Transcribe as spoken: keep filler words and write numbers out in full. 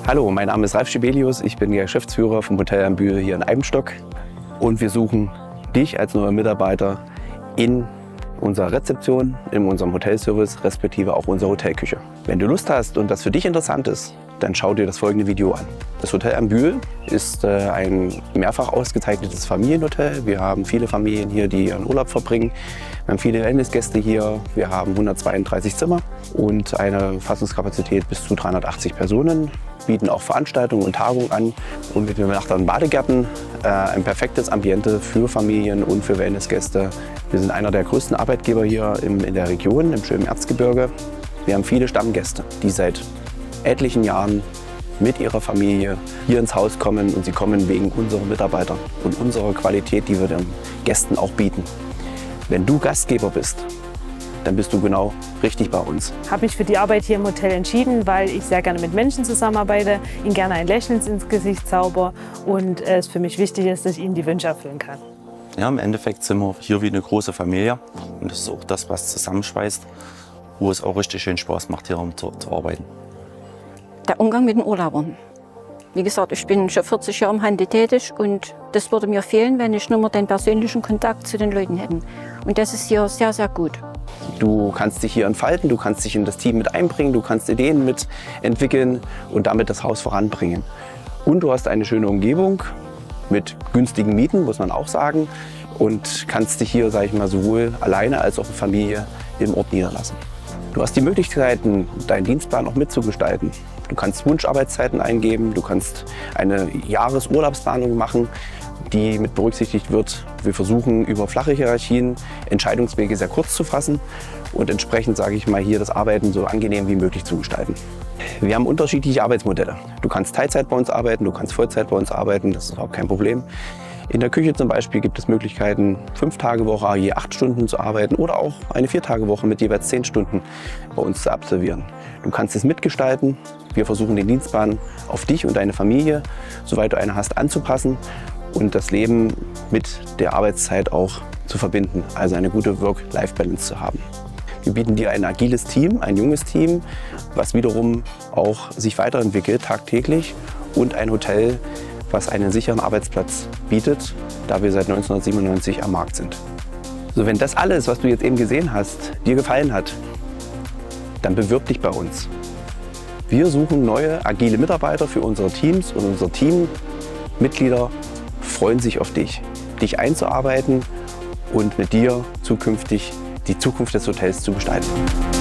Hallo, mein Name ist Ralf Schibelius, ich bin der Geschäftsführer vom Hotel am Bühl hier in Eibenstock und wir suchen dich als neuer Mitarbeiter in unserer Rezeption, in unserem Hotelservice, respektive auch unserer Hotelküche. Wenn du Lust hast und das für dich interessant ist, dann schau dir das folgende Video an. Das Hotel am Bühl ist äh, ein mehrfach ausgezeichnetes Familienhotel. Wir haben viele Familien hier, die ihren Urlaub verbringen. Wir haben viele Wellnessgäste hier. Wir haben hundertzweiunddreißig Zimmer und eine Fassungskapazität bis zu dreihundertachtzig Personen. Bieten auch Veranstaltungen und Tagungen an und mit übernachtenden Badegärten äh, ein perfektes Ambiente für Familien und für Wellnessgäste. Wir sind einer der größten Arbeitgeber hier im, in der Region, im schönen Erzgebirge. Wir haben viele Stammgäste, die seit etlichen Jahren mit ihrer Familie hier ins Haus kommen und sie kommen wegen unserer Mitarbeiter und unserer Qualität, die wir den Gästen auch bieten. Wenn du Gastgeber bist, dann bist du genau richtig bei uns. Ich habe mich für die Arbeit hier im Hotel entschieden, weil ich sehr gerne mit Menschen zusammenarbeite, ihnen gerne ein Lächeln ins Gesicht zauber und es für mich wichtig ist, dass ich ihnen die Wünsche erfüllen kann. Ja, im Endeffekt sind wir hier wie eine große Familie und das ist auch das, was zusammenschweißt, wo es auch richtig schön Spaß macht, hier zu, zu arbeiten. Der Umgang mit den Urlaubern. Wie gesagt, ich bin schon vierzig Jahre im Handel tätig und das würde mir fehlen, wenn ich nur mehr den persönlichen Kontakt zu den Leuten hätte. Und das ist hier sehr, sehr gut. Du kannst dich hier entfalten, du kannst dich in das Team mit einbringen, du kannst Ideen mitentwickeln und damit das Haus voranbringen. Und du hast eine schöne Umgebung mit günstigen Mieten, muss man auch sagen, und kannst dich hier, sage ich mal, sowohl alleine als auch in Familie im Ort niederlassen. Du hast die Möglichkeiten, deinen Dienstplan auch mitzugestalten. Du kannst Wunscharbeitszeiten eingeben, du kannst eine Jahresurlaubsplanung machen, die mit berücksichtigt wird. Wir versuchen über flache Hierarchien Entscheidungswege sehr kurz zu fassen und entsprechend, sage ich mal, hier das Arbeiten so angenehm wie möglich zu gestalten. Wir haben unterschiedliche Arbeitsmodelle. Du kannst Teilzeit bei uns arbeiten, du kannst Vollzeit bei uns arbeiten, das ist auch kein Problem. In der Küche zum Beispiel gibt es Möglichkeiten, fünf Tage Woche je acht Stunden zu arbeiten oder auch eine vier Tage Woche mit jeweils zehn Stunden bei uns zu absolvieren. Du kannst es mitgestalten. Wir versuchen den Dienstplan auf dich und deine Familie, soweit du eine hast, anzupassen und das Leben mit der Arbeitszeit auch zu verbinden, also eine gute Work-Life-Balance zu haben. Wir bieten dir ein agiles Team, ein junges Team, was wiederum auch sich weiterentwickelt tagtäglich und ein Hotel, was einen sicheren Arbeitsplatz bietet, da wir seit neunzehnhundertsiebenundneunzig am Markt sind. So, wenn das alles, was du jetzt eben gesehen hast, dir gefallen hat, dann bewirb dich bei uns. Wir suchen neue, agile Mitarbeiter für unsere Teams und unsere Teammitglieder freuen sich auf dich, dich einzuarbeiten und mit dir zukünftig die Zukunft des Hotels zu gestalten.